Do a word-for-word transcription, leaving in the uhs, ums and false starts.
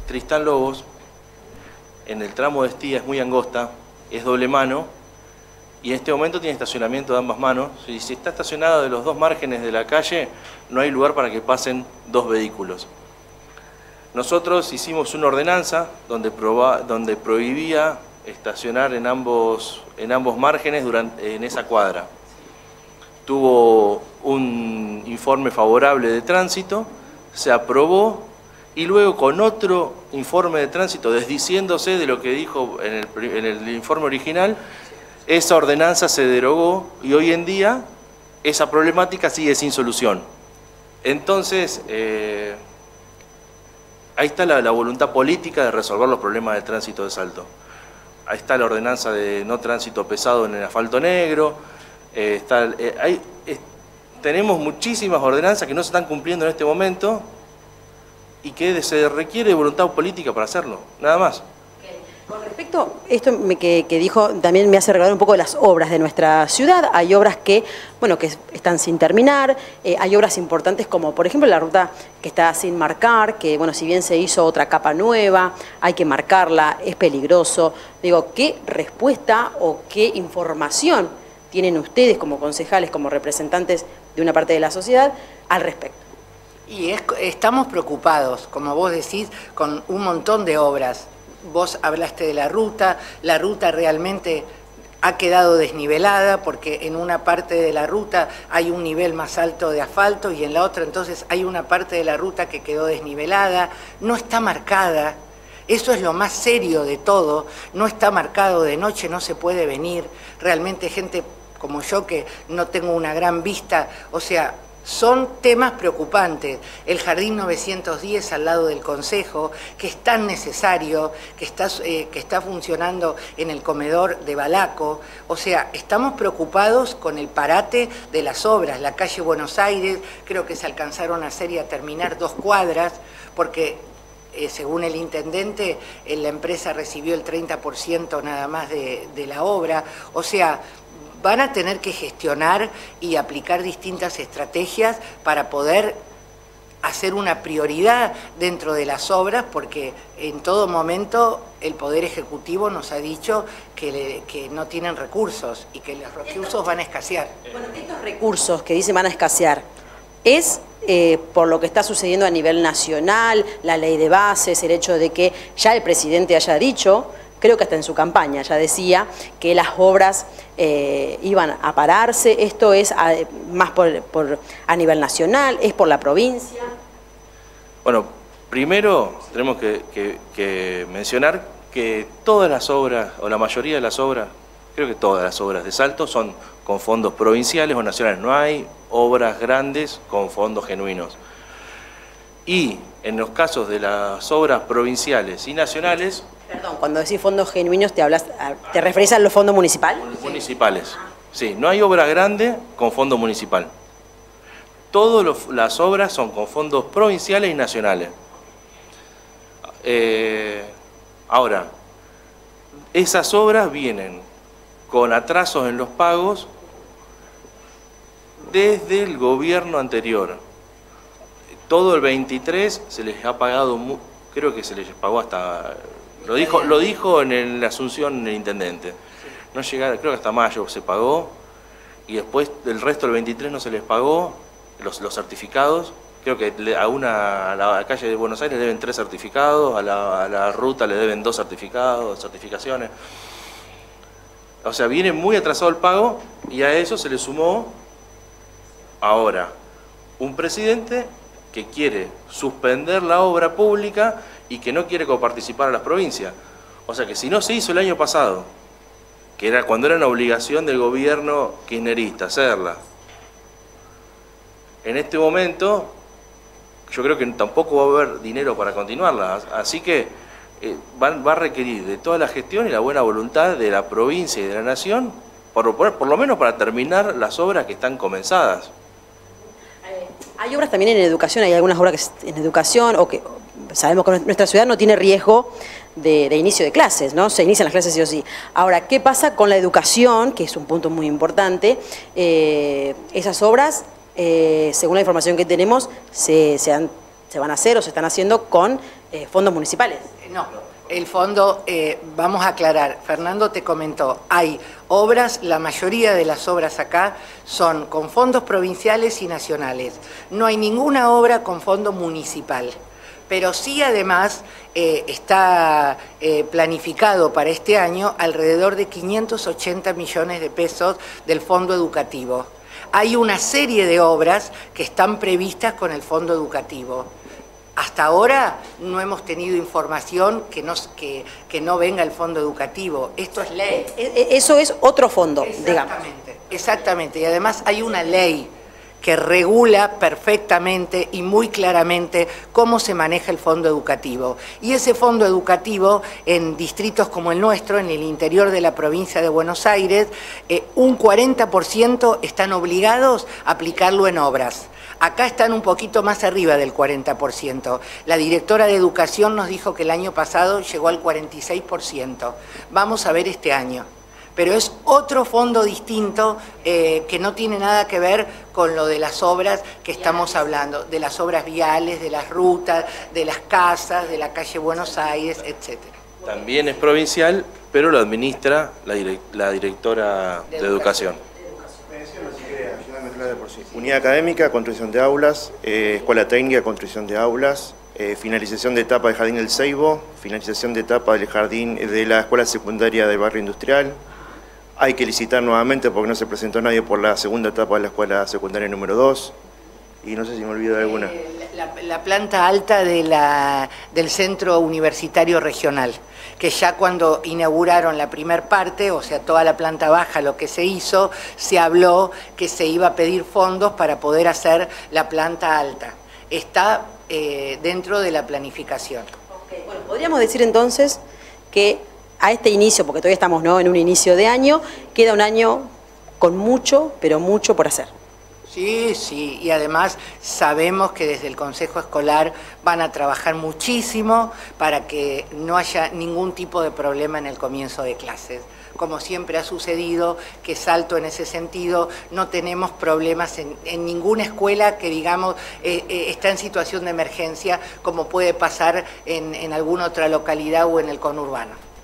Tristán Lobos, en el tramo de Estía, es muy angosta, es doble mano, y en este momento tiene estacionamiento de ambas manos. Y si está estacionado de los dos márgenes de la calle, no hay lugar para que pasen dos vehículos. Nosotros hicimos una ordenanza donde, proba, donde prohibía estacionar en ambos, en ambos márgenes durante, en esa cuadra. Tuvo un informe favorable de tránsito, se aprobó, y luego con otro informe de tránsito, desdiciéndose de lo que dijo en el, en el informe original, esa ordenanza se derogó y hoy en día esa problemática sigue sin solución. Entonces, eh, ahí está la, la voluntad política de resolver los problemas de tránsito de Salto. Ahí está la ordenanza de no tránsito pesado en el asfalto negro. Eh, está, eh, hay, eh, tenemos muchísimas ordenanzas que no se están cumpliendo en este momento y que se requiere voluntad política para hacerlo, nada más. Con respecto a esto que, que dijo, también me hace recordar un poco de las obras de nuestra ciudad. Hay obras que, bueno, que están sin terminar, eh, hay obras importantes como, por ejemplo, la ruta que está sin marcar, que, bueno, si bien se hizo otra capa nueva, hay que marcarla, es peligroso. Digo, ¿qué respuesta o qué información tienen ustedes como concejales, como representantes de una parte de la sociedad, al respecto? Y es, estamos preocupados, como vos decís, con un montón de obras. Vos hablaste de la ruta, la ruta realmente ha quedado desnivelada porque en una parte de la ruta hay un nivel más alto de asfalto y en la otra entonces hay una parte de la ruta que quedó desnivelada, no está marcada. Eso es lo más serio de todo, no está marcado, de noche no se puede venir, realmente gente como yo que no tengo una gran vista, o sea, son temas preocupantes. El Jardín novecientos diez al lado del Consejo, que es tan necesario, que está, eh, que está funcionando en el comedor de Balaco. O sea, estamos preocupados con el parate de las obras. La calle Buenos Aires, creo que se alcanzaron a hacer y a terminar dos cuadras, porque eh, según el intendente, eh, la empresa recibió el treinta por ciento nada más de, de la obra. O sea, van a tener que gestionar y aplicar distintas estrategias para poder hacer una prioridad dentro de las obras, porque en todo momento el Poder Ejecutivo nos ha dicho que, le, que no tienen recursos y que los recursos van a escasear. Bueno, estos recursos que dicen van a escasear, ¿es eh, por lo que está sucediendo a nivel nacional, la ley de bases, el hecho de que ya el presidente haya dicho, creo que hasta en su campaña ya decía que las obras eh, iban a pararse? ¿Esto es a, más por, por, a nivel nacional? ¿Es por la provincia? Bueno, primero tenemos que, que, que mencionar que todas las obras, o la mayoría de las obras, creo que todas las obras de Salto son con fondos provinciales o nacionales. No hay obras grandes con fondos genuinos. Y en los casos de las obras provinciales y nacionales... Perdón, cuando decís fondos genuinos, ¿te hablas, te referís a los fondos municipales? Municipales, sí. No hay obra grande con fondo municipal. Todas las obras son con fondos provinciales y nacionales. Eh, ahora, esas obras vienen con atrasos en los pagos desde el gobierno anterior. Todo el veintitrés se les ha pagado, creo que se les pagó hasta... Lo dijo, lo dijo en el, la Asunción el intendente. No llegaron, creo que hasta mayo se pagó, y después del resto del veintitrés no se les pagó los, los certificados. Creo que a una a la calle de Buenos Aires le deben tres certificados, a la, a la ruta le deben dos certificados, certificaciones. O sea, viene muy atrasado el pago y a eso se le sumó ahora un presidente que quiere suspender la obra pública y que no quiere coparticipar a las provincias. O sea que si no se hizo el año pasado, que era cuando era una obligación del gobierno kirchnerista hacerla, en este momento yo creo que tampoco va a haber dinero para continuarla. Así que eh, va, va a requerir de toda la gestión y la buena voluntad de la provincia y de la nación, por, por, por lo menos para terminar las obras que están comenzadas. Hay obras también en educación, hay algunas obras que en educación, o que sabemos que nuestra ciudad no tiene riesgo de, de inicio de clases, ¿no? Se inician las clases sí o sí. Ahora, ¿qué pasa con la educación? Que es un punto muy importante. Eh, esas obras, eh, según la información que tenemos, se, se, han, se van a hacer o se están haciendo con eh, fondos municipales. No, el fondo, eh, vamos a aclarar, Fernando te comentó, hay obras, la mayoría de las obras acá son con fondos provinciales y nacionales. No hay ninguna obra con fondo municipal. Pero sí, además, eh, está eh, planificado para este año alrededor de quinientos ochenta millones de pesos del fondo educativo. Hay una serie de obras que están previstas con el fondo educativo. Hasta ahora no hemos tenido información que no, que, que no venga el fondo educativo. Esto es ley. Eso es otro fondo, exactamente, digamos. Exactamente, y además hay una ley que regula perfectamente y muy claramente cómo se maneja el fondo educativo. Y ese fondo educativo, en distritos como el nuestro, en el interior de la provincia de Buenos Aires, eh, un cuarenta por ciento están obligados a aplicarlo en obras. Acá están un poquito más arriba del cuarenta por ciento. La directora de Educación nos dijo que el año pasado llegó al cuarenta y seis por ciento. Vamos a ver este año. Pero es otro fondo distinto eh, que no tiene nada que ver con lo de las obras que estamos hablando, de las obras viales, de las rutas, de las casas, de la calle Buenos Aires, etcétera. También es provincial, pero lo administra la, direct la directora de, de Educación. Unidad académica, construcción de aulas, eh, escuela técnica, construcción de aulas, eh, finalización de etapa del Jardín del Seibo, finalización de etapa del jardín de la escuela secundaria del barrio industrial. Hay que licitar nuevamente porque no se presentó nadie por la segunda etapa de la escuela secundaria número dos. Y no sé si me olvido de alguna. Eh, la, la planta alta de la, del Centro Universitario Regional, que ya cuando inauguraron la primer parte, o sea, toda la planta baja, lo que se hizo, se habló que se iba a pedir fondos para poder hacer la planta alta. Está eh, dentro de la planificación. Okay. Bueno, podríamos decir entonces que a este inicio, porque todavía estamos, ¿no?, en un inicio de año, queda un año con mucho, pero mucho por hacer. Sí, sí, y además sabemos que desde el Consejo Escolar van a trabajar muchísimo para que no haya ningún tipo de problema en el comienzo de clases. Como siempre ha sucedido, que Salto en ese sentido no tenemos problemas en, en ninguna escuela que, digamos, eh, eh, está en situación de emergencia, como puede pasar en, en alguna otra localidad o en el conurbano.